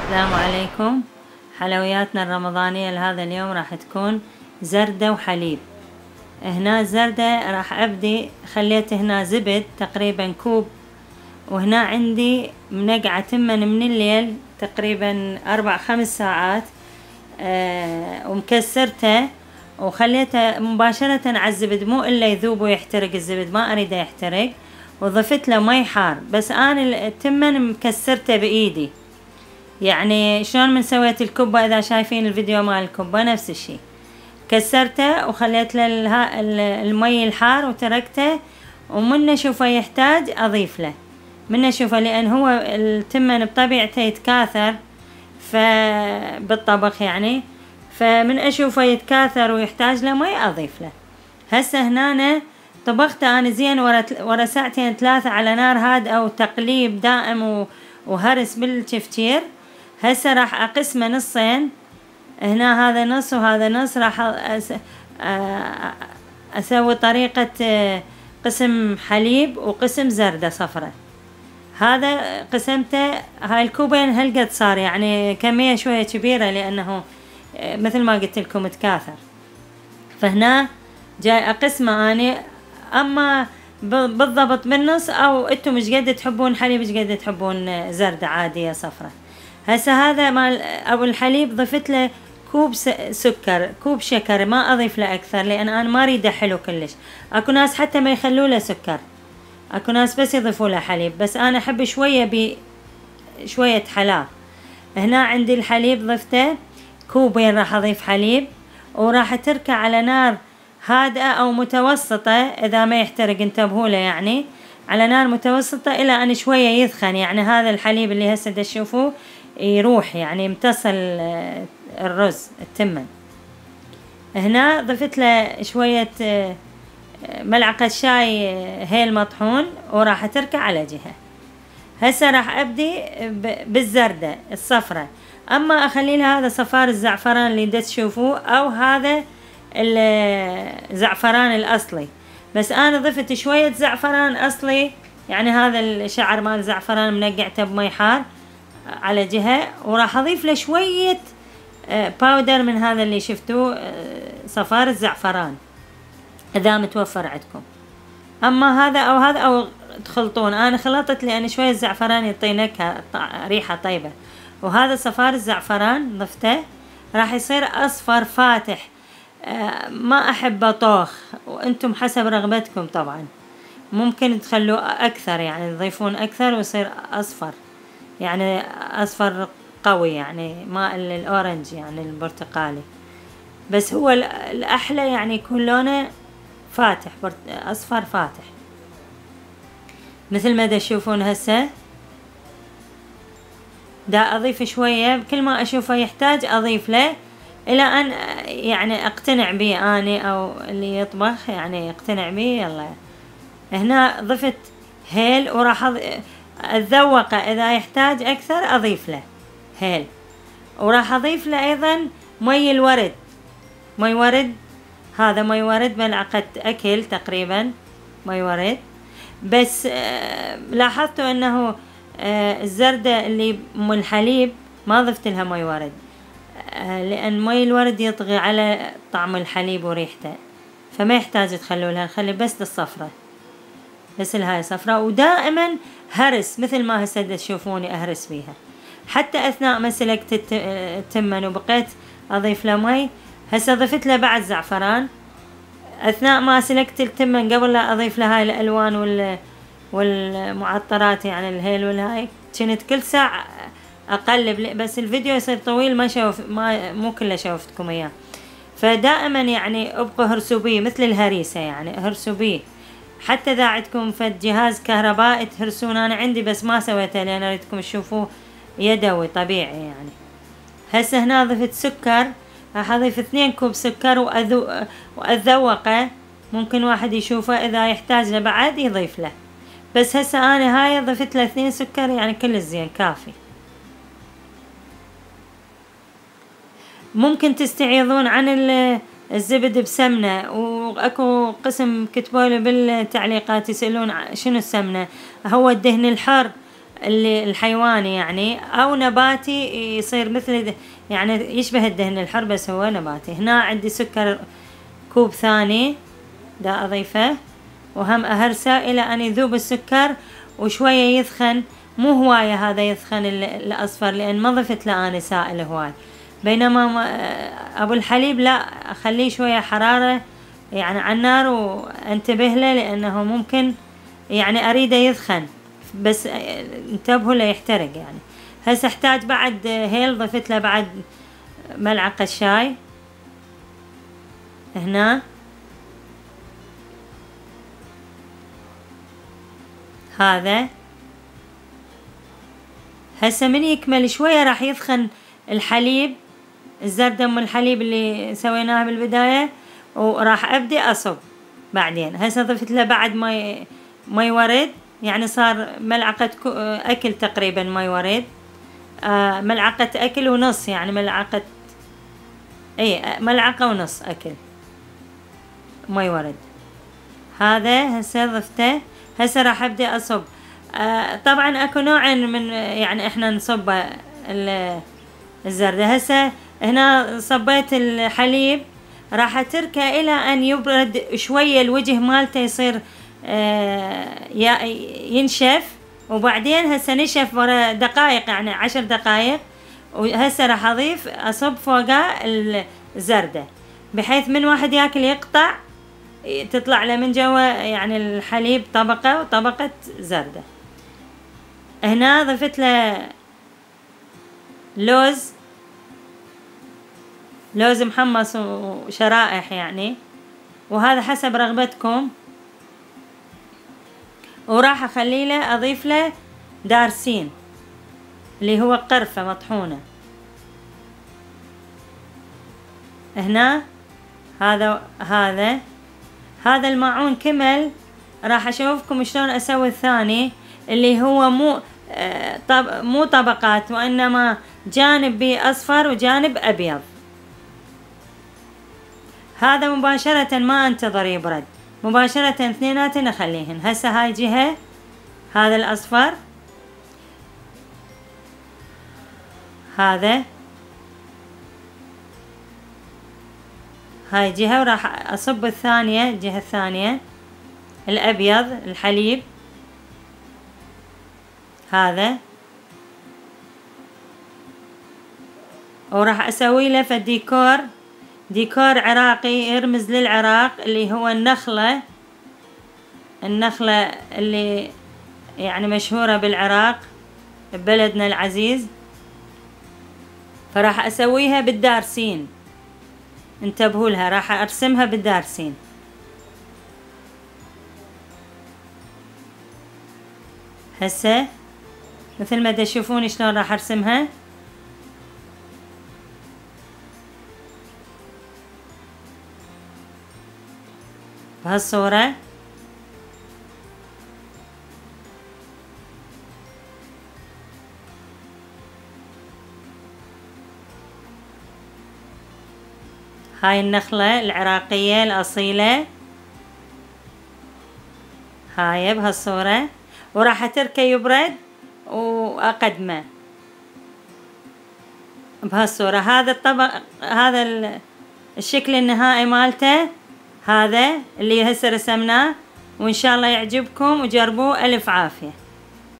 السلام عليكم. حلوياتنا الرمضانية لهذا اليوم راح تكون زردة وحليب. هنا الزردة راح أبدي، خليت هنا زبد تقريبا كوب، وهنا عندي منقعة تمن من الليل تقريبا 4-5 ساعات، ومكسرته وخليته مباشرة على الزبد، مو إلا يذوب ويحترق الزبد، ما أريده يحترق. وضفت له مي حار، بس أنا التمن مكسرته بإيدي، يعني شلون من سويت الكبة. إذا شايفين الفيديو مال الكبة نفس الشي، كسرته وخليت له المي الحار وتركته، ومن اشوفه يحتاج اضيف له، من اشوفه، لان هو التمن بطبيعته يتكاثر بالطبخ يعني، فمن اشوفه يتكاثر ويحتاج له مي اضيف له. هسه هنا طبخته انا زين ورا 2-3 على نار هادئة او تقليب دائم وهرس بالتفجير. هسه راح اقسمه نصين، هنا هذا نص وهذا نص. راح اسوي طريقة قسم حليب وقسم زردة صفرة. هذا قسمته، هاي الكوبين هالقد صار، يعني كمية شوية كبيرة لانه مثل ما قلت لكم تكاثر. فهنا جاي اقسمه اني، اما بالضبط بالنص، او انتم مش قد تحبون حليب مش قد تحبون زردة عادية صفرة. هسه هذا مال ابو الحليب ضفت له كوب سكر، كوب شكر، ما اضيف له اكثر لان انا ما اريده حلو كلش. اكو ناس حتى ما يخلوا له سكر، اكو ناس بس يضيفوا له حليب، بس انا احب شوية حلا. هنا عندي الحليب ضفته كوبين، راح اضيف حليب، وراح تركه على نار هادئة او متوسطة، اذا ما يحترق انتبهوا له، يعني على نار متوسطة الى ان شوية يثخن، يعني هذا الحليب اللي هسه تشوفوه يروح، يعني يمتص الرز التمن. هنا ضفت له شوية ملعقة شاي هيل مطحون، وراح تركه على جهة. هسه راح ابدي بالزردة الصفرة، اما اخلي لها هذا صفار الزعفران اللي تشوفوه، او هذا الزعفران الاصلي، بس انا ضفت شوية زعفران اصلي، يعني هذا الشعر مال زعفران منقعته بمي حار على جهة، وراح اضيف له شوية باودر من هذا اللي شفتوه، صفار الزعفران اذا متوفر عندكم. اما هذا او هذا او تخلطون، انا خلطت لان شوية الزعفران يعطي نكهة ريحة طيبة. وهذا صفار الزعفران ضفته، راح يصير اصفر فاتح، ما احبه طوخ، وانتم حسب رغبتكم طبعا، ممكن تخلوه اكثر، يعني تضيفون اكثر ويصير اصفر، يعني اصفر قوي، يعني ما الاورنج يعني البرتقالي، بس هو الاحلى يعني يكون لونه فاتح، اصفر فاتح مثل ما تشوفون. هسه دا اضيف شوية، كل ما اشوفه يحتاج اضيف له الى ان يعني اقتنع بيه اني او اللي يطبخ يعني يقتنع بيه. يلا هنا ضفت هيل، وراح اتذوقه، اذا يحتاج اكثر اضيف له هيل، وراح اضيف له ايضا مي الورد. مي ورد، هذا مي ورد ملعقة اكل تقريبا مي ورد، بس لاحظتوا انه الزردة اللي ام الحليب ما ضفت لها مي ورد، لان مي الورد يطغي على طعم الحليب وريحته، فما يحتاج تخلوا لها، نخلي بس للصفرة، بس هاي صفرة. ودائما هرس مثل ما هسه تشوفوني اهرس بيها، حتى اثناء ما سلقت التمن وبقيت اضيف له مي. هسه ضفت له بعد زعفران اثناء ما سلقت التمن، قبل لا اضيف له هاي الالوان والمعطرات، يعني الهيل والهاي، كنت كل ساعة اقلب، بس الفيديو يصير طويل ما مو كله شوفتكم اياه. فدائما يعني ابقوا هرسوا بيه مثل الهريسة، يعني هرسوا بيه، حتى اذا عندكم فد جهاز كهربائي تهرسون. انا عندي بس ما سويته لان اريدكم تشوفوه يدوي طبيعي يعني. هسه هنا ضفت سكر، راح اضيف 2 كوب سكر واذوقه، ممكن واحد يشوفه اذا يحتاج له بعد يضيف له، بس هسه انا هاي ضفت له 2 سكر يعني كل زين كافي. ممكن تستعيضون عن الزبد بسمنة، واكو قسم كتبوا له بالتعليقات يسألون شنو السمنة. هو الدهن الحر اللي الحيواني يعني أو نباتي يصير مثل يعني يشبه الدهن الحر بس هو نباتي. هنا عندي سكر كوب ثاني دا أضيفه وهم أهرسه إلى أن يذوب السكر وشوية يثخن، مو هواية هذا يثخن الأصفر لأن ما ضفت له أنا سائل هواي. بينما أبو الحليب لا، أخليه شوية حرارة يعني على النار وانتبه له لأنه ممكن يعني أريده يثخن بس انتبهوا لا يحترق يعني. هسه احتاج بعد هيل، ضفت له بعد ملعقة شاي هنا. هذا هسه من يكمل شوية راح يثخن الحليب، الزردة من الحليب اللي سويناه بالبداية، وراح أبدي أصب بعدين. هسه ضفت له بعد مي ورد، يعني صار ملعقة أكل تقريبا مي ورد، ملعقة أكل ونص، يعني ملعقة ملعقة ونص أكل مي ورد. هذا هسه ضفته. هسه راح أبدي أصب. طبعا أكو نوع من يعني إحنا نصب الزردة. هسه هنا صبيت الحليب، راح أتركه إلى أن يبرد شوية، الوجه مالته يصير ينشف، وبعدين هسه نشف ورا دقائق يعني 10 دقائق، وهسه راح أصب فوقه الزردة بحيث من واحد ياكل يقطع تطلع له من جوا يعني الحليب طبقة وطبقة زردة. هنا ضفت له لوز محمص وشرائح يعني، وهذا حسب رغبتكم. وراح اخلي له اضيف له دارسين اللي هو قرفة مطحونة هنا. هذا الماعون كمل. راح اشوفكم شلون اسوي الثاني اللي هو مو طبقات، وانما جانب بيه اصفر وجانب ابيض. هذا مباشرة ما انتظر يبرد، مباشرة اثنيناتن اخليهن. هسه هاي جهة هذا الاصفر، هذا هاي جهة، وراح اصب الثانية الجهة الثانية الابيض الحليب هذا، وراح اسوي له ديكور عراقي يرمز للعراق، اللي هو النخلة اللي يعني مشهورة بالعراق ببلدنا العزيز. فراح اسويها بالدارسين، انتبهوا لها، راح ارسمها بالدارسين. هسه مثل ما تشوفون شلون راح ارسمها. بهالصورة. هاي النخلة العراقية الأصيلة، هاي بهالصورة، وراح اتركه يبرد واقدمه بهالصورة. هذا الطبق، هذا الشكل النهائي مالته، هذا اللي هسه رسمناه، وإن شاء الله يعجبكم وجربوه. ألف عافية.